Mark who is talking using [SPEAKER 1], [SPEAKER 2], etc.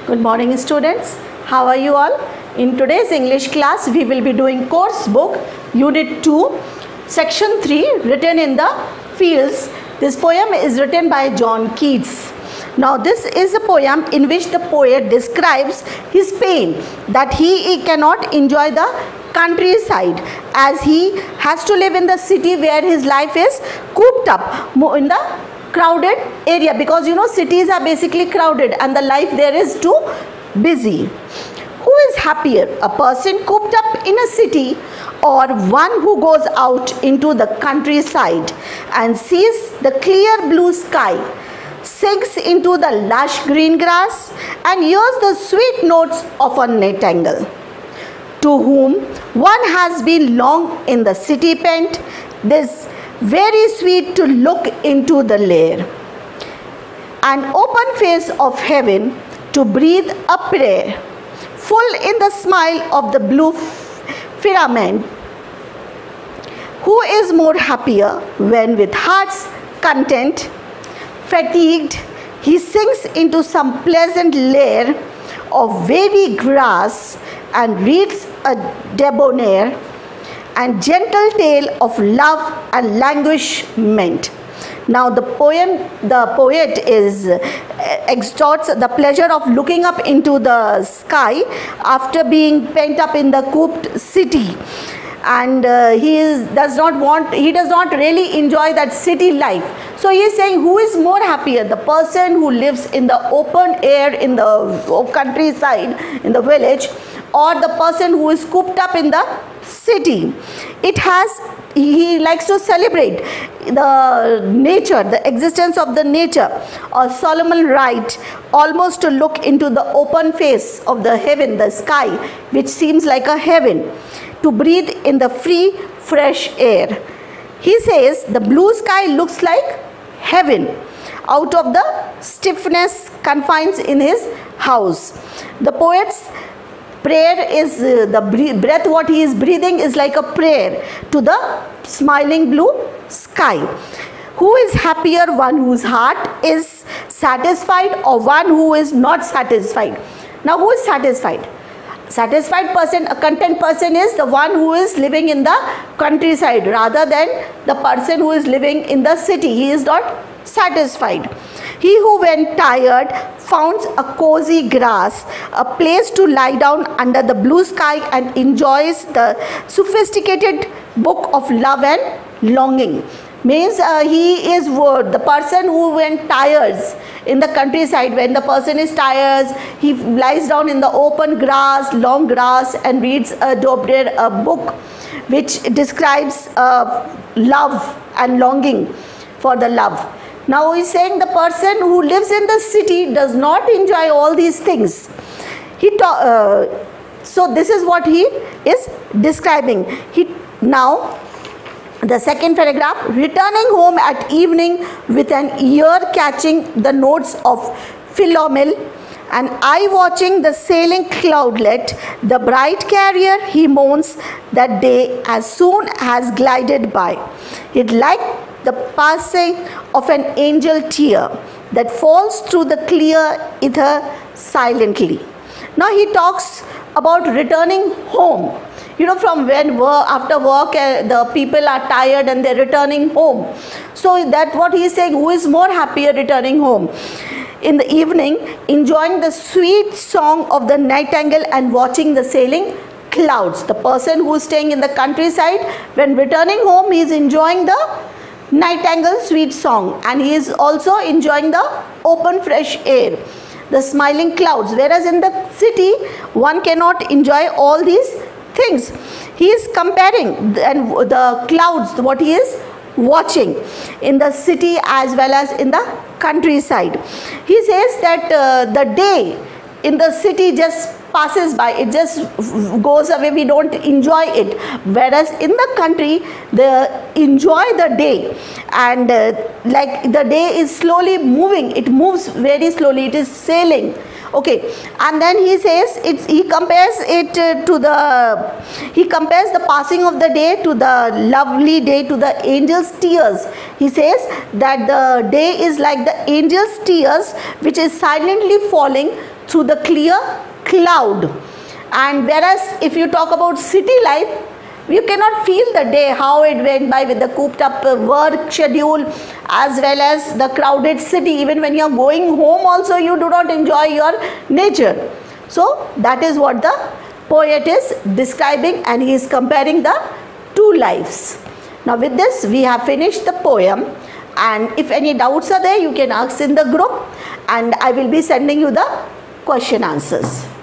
[SPEAKER 1] Good morning students. How are you all? In today's English class we will be doing course book unit 2 section 3 written in the fields. This poem is written by John Keats. Now this is a poem in which the poet describes his pain that he cannot enjoy the countryside as he has to live in the city where his life is cooped up in the crowded area, because you know cities are basically crowded and the life there is too busy. Who is happier, a person cooped up in a city or one who goes out into the countryside and sees the clear blue sky, sinks into the lush green grass and hears the sweet notes of a nightingale? To whom one has been long in the city pent, this very sweet to look into the lair, an open face of heaven to breathe a prayer, full in the smile of the blue firmament. Who is more happier when with heart's content, fatigued, he sinks into some pleasant lair of wavy grass and reads a debonair and gentle tale of love and languishment. Now the poet extorts the pleasure of looking up into the sky after being pent up in the cooped city, and he does not really enjoy that city life. So he is saying, who is more happier, the person who lives in the open air in the countryside, in the village, or the person who is cooped up in the city? He likes to celebrate the nature, the existence of the nature, or Solomon writes, almost to look into the open face of the heaven, the sky, which seems like a heaven, to breathe in the free, fresh air. He says the blue sky looks like heaven out of the stiffness confines in his house. The poet's prayer is the breath, what he is breathing is like a prayer to the smiling blue sky. Who is happier, one whose heart is satisfied or one who is not satisfied? Now who is satisfied? Satisfied person, a content person, is the one who is living in the countryside rather than the person who is living in the city. He is not satisfied. He who when tired founds a cozy grass, a place to lie down under the blue sky and enjoys the sophisticated book of love and longing. Means he is the person who when tires in the countryside, when the person is tired, he lies down in the open grass, long grass, and reads a book which describes love and longing for the love. Now he is saying the person who lives in the city does not enjoy all these things. So this is what he is describing. Now the second paragraph, returning home at evening with an ear catching the notes of Philomel, and eye watching the sailing cloudlet, the bright carrier, he moans that day as soon as glided by. It like the passing of an angel tear that falls through the clear ether silently. Now he talks about returning home. You know, from when after work the people are tired and they're returning home. So that's what he is saying, who is more happier returning home in the evening, enjoying the sweet song of the nightingale and watching the sailing clouds. The person who is staying in the countryside, when returning home, he is enjoying the nightingale sweet song, and he is also enjoying the open fresh air, the smiling clouds, whereas in the city one cannot enjoy all these things. He is comparing the clouds, what he is watching in the city as well as in the countryside. He says that the day in the city just passes by, it just goes away, we don't enjoy it, whereas in the country enjoy the day, and like the day is slowly moving, it moves very slowly, it is sailing Okay, and then he says he compares the passing of the day to the lovely day to the angels' tears. He says that the day is like the angels' tears which is silently falling through the clear cloud. And whereas if you talk about city life, you cannot feel the day, how it went by with the cooped up work schedule as well as the crowded city. Even when you are going home also, you do not enjoy your nature. So that is what the poet is describing, and he is comparing the two lives. Now with this we have finished the poem, and if any doubts are there, you can ask in the group, and I will be sending you the question answers.